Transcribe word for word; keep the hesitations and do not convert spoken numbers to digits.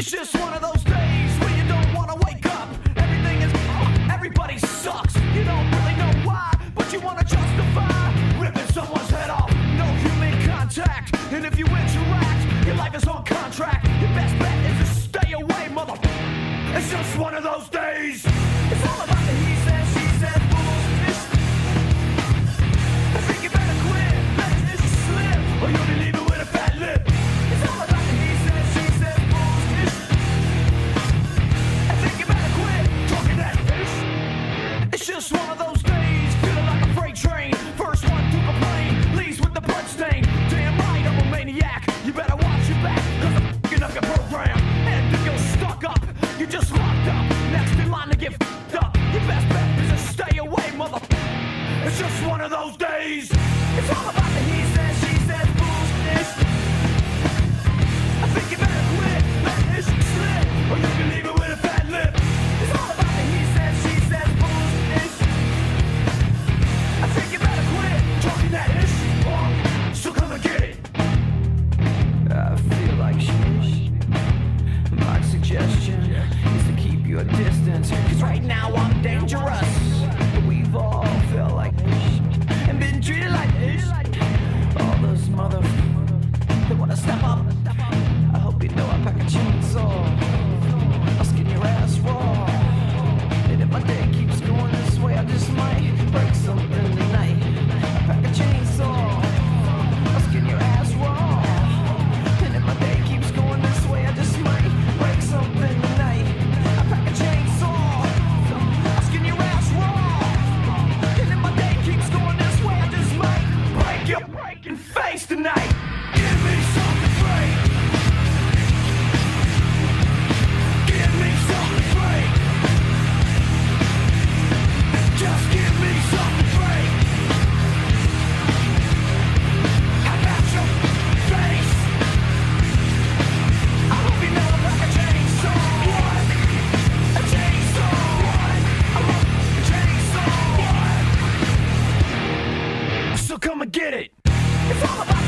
It's just one of those days where you don't want to wake up. Everything is, everybody sucks. You don't really know why, but you want to justify ripping someone's head off. No human contact, and if you interact, your life is on contract. Your best bet is to stay away, mother. It's just one of those days. It's all about the he said, she said bullshit. I think you better quit, let this slip, or you'll be leaving with a fat lip. It's all about the he said, she said bullshit. I think you better quit talking that fish. It's just one of those days, feeling like a freight train. First one to complain, leaves with the blood stain. Damn right, I'm a maniac. You better watch your back, cause I'm f***ing up your program. And if you're stuck up, you're just locked up. Next in line to get f***ed up. Your best bet is to stay away, mother. It's just one of those days. It's all about the he says, she says bullshit. I think you better quit, let this slip, or you can leave it with a fat lip. It's all about the he says, she says bullshit. I think you better quit talking that ish, or so come and get it. I feel like shit. My suggestion is to keep your distance, cause right now I'm dangerous. We've all felt like this and been treated like this. All those motherfuckers that wanna step up, I hope you know I pack a chainsaw. I'll skin your ass raw. And if my day keeps going this way, I just might break something tonight. I pack a chainsaw. I'll skin your ass raw. And if my day keeps going this way, I just might break something tonight. I pack a chainsaw. I'll skin your ass raw. And if my day keeps going this way, I just might break your breaking face tonight. Give me something to break. Give me something to break. Just give me something to break. I got your face. I hope you know I'm like a chainsaw. What? A chainsaw. What? I'm like a chainsaw. What? So come and get it. It's all about